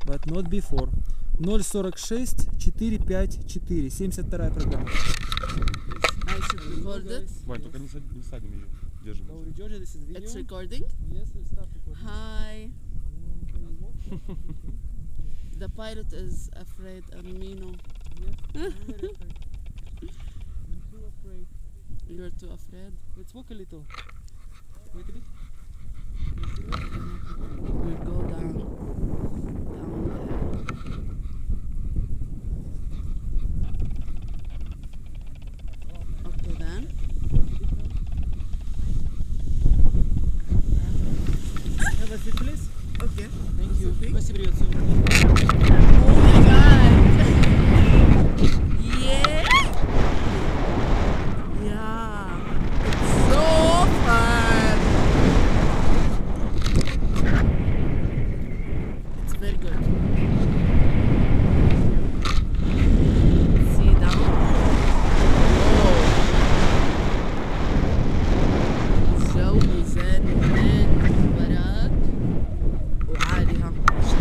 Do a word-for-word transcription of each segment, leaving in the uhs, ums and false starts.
but not before. ноль сорок шесть четыре пять четыре. семьдесят вторая программа. I should record it. Вань, только не садим, не садим ее. Держим. Georgia, this is video. It's recording. Yes, we start recording. Hi. The pirate is afraid of Mino. Yes, I'm very afraid. I'm too afraid. You're too afraid. Let's walk a little. Wait a bit. We'll go down. Down there. Okay then. Have a seat, please. Okay. Thank you. Okay. Спасибо, ребят. Oh my god! Yeah! Yeah! It's so fun! It's very good. See down? Whoa! الجو زين من وراك وعالي ها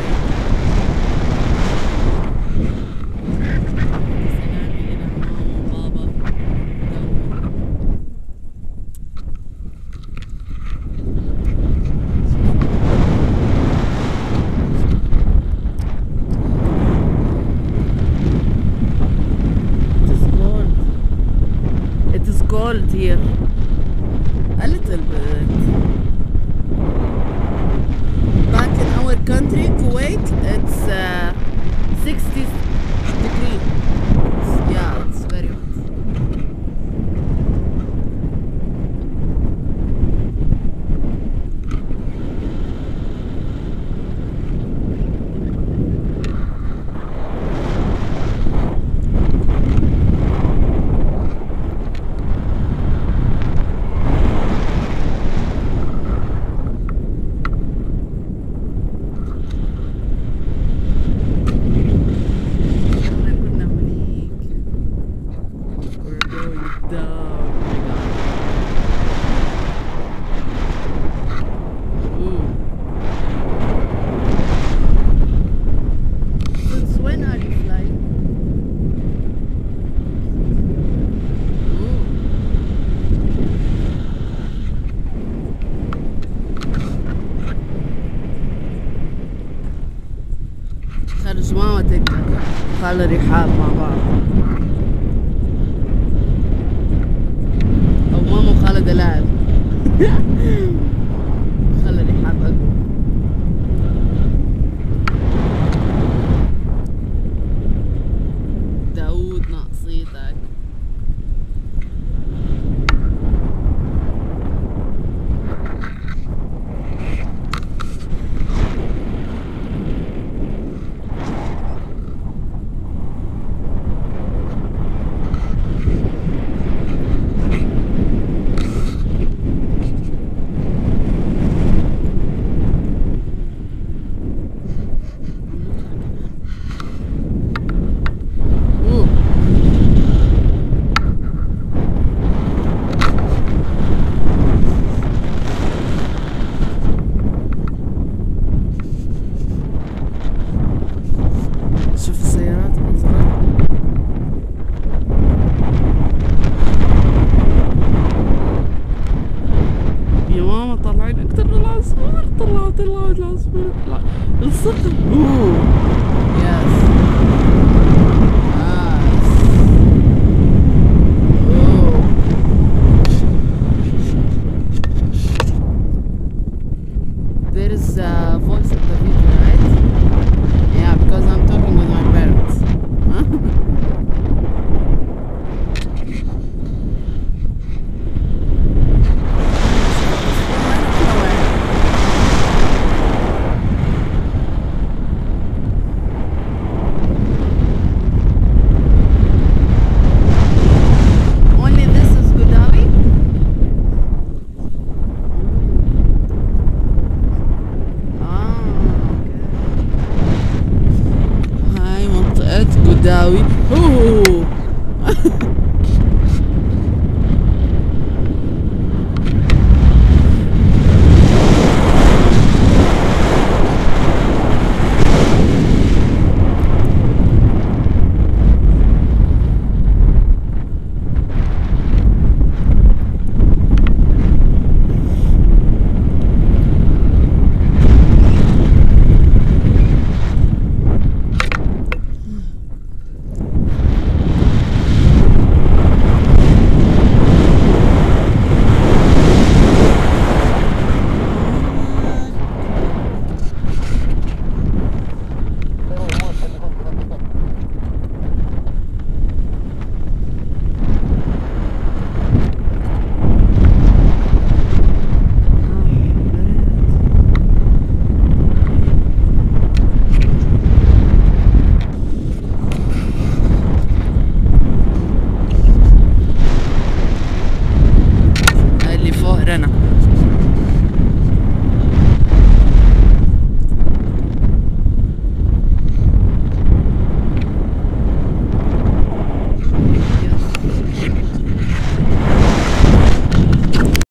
سلامي إلى ماما وبابا It is cold. It is cold here. A little bit. Back in our country, Kuwait, it's uh, sixty degrees. Yeah, it's very hot. احنا كنا هنيك. We're going down. Ooh. Since when are you flying? Ooh. خرج مامتك خال رحاب مع بعض او ماما وخالة دلال خال رحاب اقوى داود ناقصيتك Ooh. شوف السيارات منظرها يا ماما طلعين اكتر من العصفور طلعوا طلعوا العصفور طلع الصقر اوه يس There is a voice in the video, right? Yeah, because I'm talking with my parents. Huh? Only this is Gudawi? Ah, okay. هاي منطقة قداوي. اوه